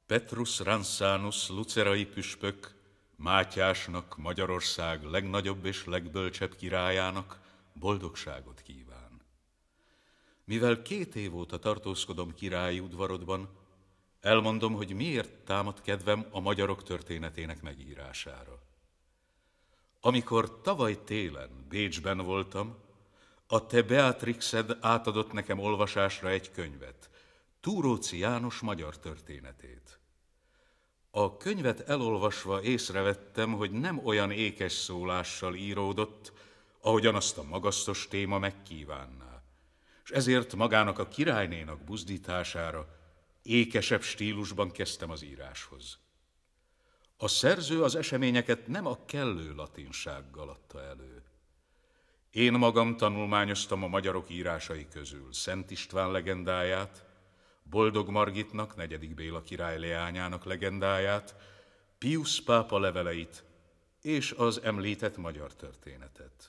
Petrus Ranszánus lucerai püspök, Mátyásnak, Magyarország legnagyobb és legbölcsebb királyának boldogságot kíván. Mivel 2 év óta tartózkodom királyi udvarodban, elmondom, hogy miért támad kedvem a magyarok történetének megírására. Amikor tavaly télen Bécsben voltam, a te Beatrixed átadott nekem olvasásra egy könyvet, Túróczi János magyar történetét. A könyvet elolvasva észrevettem, hogy nem olyan ékes szólással íródott, ahogyan azt a magasztos téma megkívánná, és ezért magának a királynénak buzdítására ékesebb stílusban kezdtem az íráshoz. A szerző az eseményeket nem a kellő latinsággal adta elő. Én magam tanulmányoztam a magyarok írásai közül Szent István legendáját, Boldog Margitnak, 4. Béla király leányának legendáját, Piusz pápa leveleit és az említett magyar történetet.